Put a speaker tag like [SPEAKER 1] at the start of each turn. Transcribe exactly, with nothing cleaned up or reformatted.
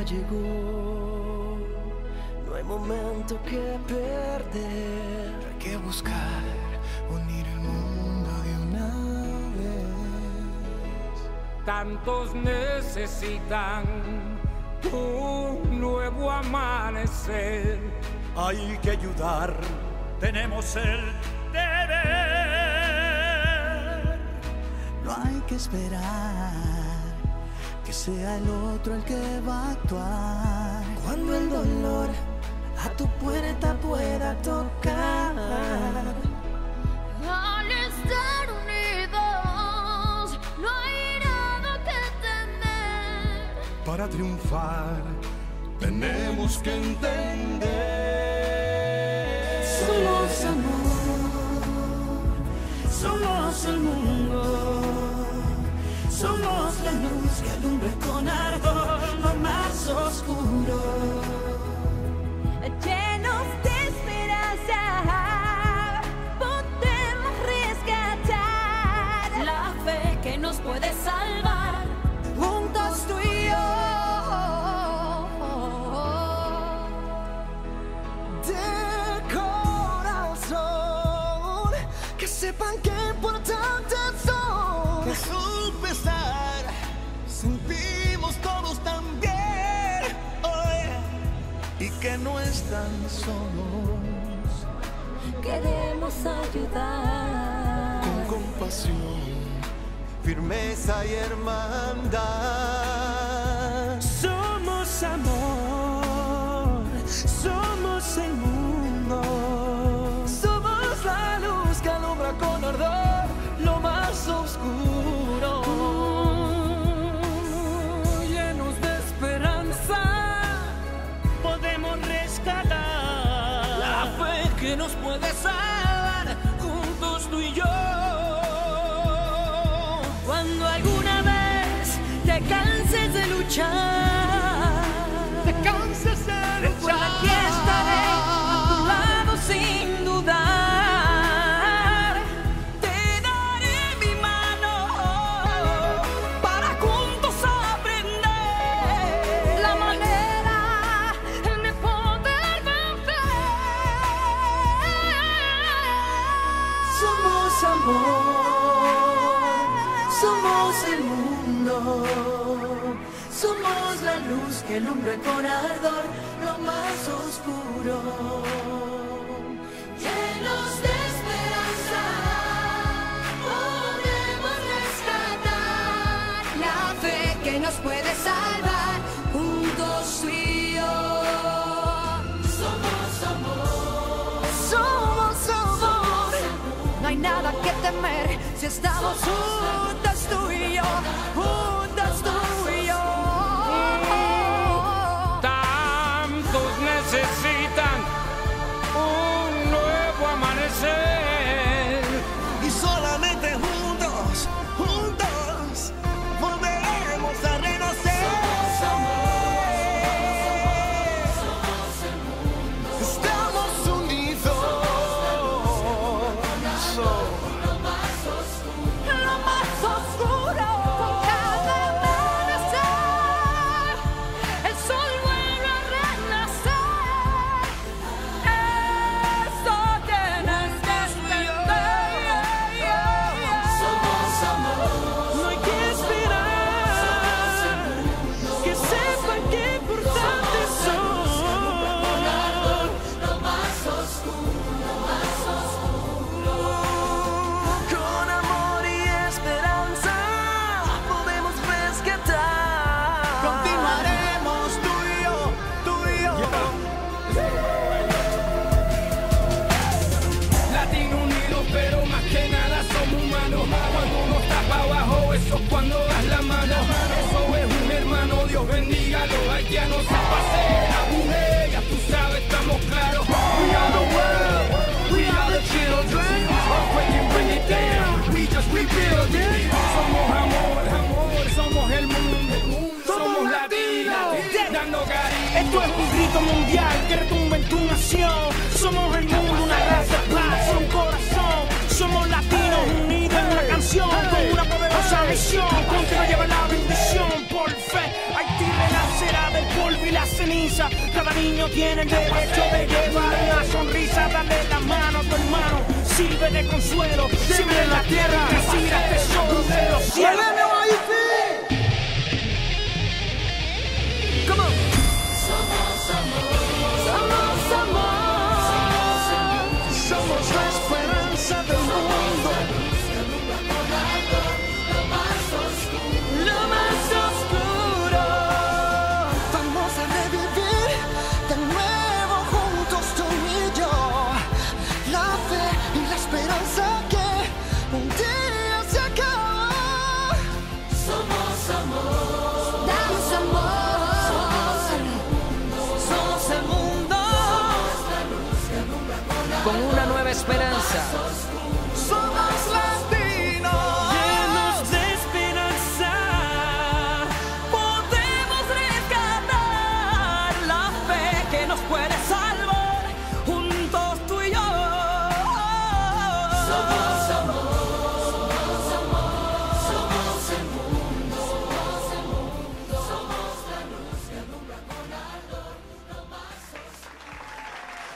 [SPEAKER 1] ya llegó, no hay momento que perder.
[SPEAKER 2] Hay que buscar unir el mundo de una vez.
[SPEAKER 3] Tantos necesitan un nuevo amanecer.
[SPEAKER 4] Hay que ayudar, tenemos el deber.
[SPEAKER 2] No hay que esperar que sea el otro el que va a actuar.
[SPEAKER 1] Cuando el dolor a tu puerta pueda tocar,
[SPEAKER 5] al estar unidos no hay nada que temer.
[SPEAKER 4] Para triunfar tenemos que entender.
[SPEAKER 1] somos amor, somos el mundo, somos la luz que alumbra con ardor lo más oscuro.
[SPEAKER 5] Llenos de esperanza, podemos rescatar la fe que nos puede salvar, juntos tú y yo.
[SPEAKER 1] De corazón, que sepan qué importantes son.
[SPEAKER 2] Que a su pesar sentimos todos tan bien, oh yeah. Y que no están solos.
[SPEAKER 5] Queremos ayudar
[SPEAKER 2] Con compasión, firmeza y hermandad.
[SPEAKER 1] Somos amor, somos el mundo, somos la luz que alumbra con ardor lo más oscuro.
[SPEAKER 3] Llenos de esperanza, podemos rescatar
[SPEAKER 1] La fe que nos puede salvar, juntos tú y yo.
[SPEAKER 5] cuando alguna vez te canses de luchar.
[SPEAKER 1] Te cansas de
[SPEAKER 5] Recuerda que estaré a tu lado sin dudar. Te daré mi mano para juntos aprender la manera de poder vencer.
[SPEAKER 1] Somos amor, somos el mundo, somos la luz que alumbra con ardor lo más oscuro.
[SPEAKER 5] Llenos de esperanza, podemos rescatar la fe que nos puede salvar, juntos tú y yo. Somos amor,
[SPEAKER 1] Somos amor,
[SPEAKER 5] no hay nada que temer si estamos juntas tú y yo, juntas tú y yo.
[SPEAKER 3] Tantos necesitan un nuevo amanecer.
[SPEAKER 2] Y solamente juntos, juntos, volveremos a renacer. Estamos unidos.
[SPEAKER 5] Lo más oscuro, con cada amanecer, el sol vuelve a renacer. Eso tienes que entender. Somos amor,
[SPEAKER 1] no hay que esperar que sepan qué importantes son.
[SPEAKER 5] lo más oscuro, lo más oscuro.
[SPEAKER 1] Con amor y esperanza podemos rescatar.
[SPEAKER 2] Continuaremos tú y yo, tú y yo.
[SPEAKER 3] Latino unido, pero más que nada somos humanos. Cuando uno está para abajo, eso es cuando das la mano. Eso es un hermano, Dios bendiga a los haitianos. Se pasea la mujer, ya tú sabes, estamos claros. We are the world, we are the children. Earthquake and bring it down, we just rebuild it. Somos amor, amor, somos el mundo, somos latinos, dando cariño.
[SPEAKER 1] Esto es un grito mundial que retumba en tu nación. Somos el mundo, una raza de paz, un corazón. Somos latinos unidos en una canción con una poderosa misión. Contigo lleva la bendición por fe. Haití renacerá del polvo la ceniza. Cada niño tiene el derecho de llevar una sonrisa. Dale la mano a tu hermano, sirve de consuelo. Siempre en la tierra, recibirás tesoros de los cielos.
[SPEAKER 5] Come on. Somos amor, somos amor,
[SPEAKER 2] Somos la esperanza del mundo.
[SPEAKER 5] lo más oscuro, lo más oscuro.
[SPEAKER 2] Vamos a revivir de nuevo juntos tú y yo. La fe y la esperanza que un día se acaba.
[SPEAKER 5] Somos amor, damos amor.
[SPEAKER 2] Somos el mundo.
[SPEAKER 6] Con una nueva esperanza.
[SPEAKER 2] Somos latinos.
[SPEAKER 1] Llenos de esperanza,
[SPEAKER 5] Podemos rescatar la fe que nos puede salvar, juntos tú y yo. Somos amor, somos amor, somos el mundo, somos el mundo, somos la luz que alumbra con ardor lo más oscuro.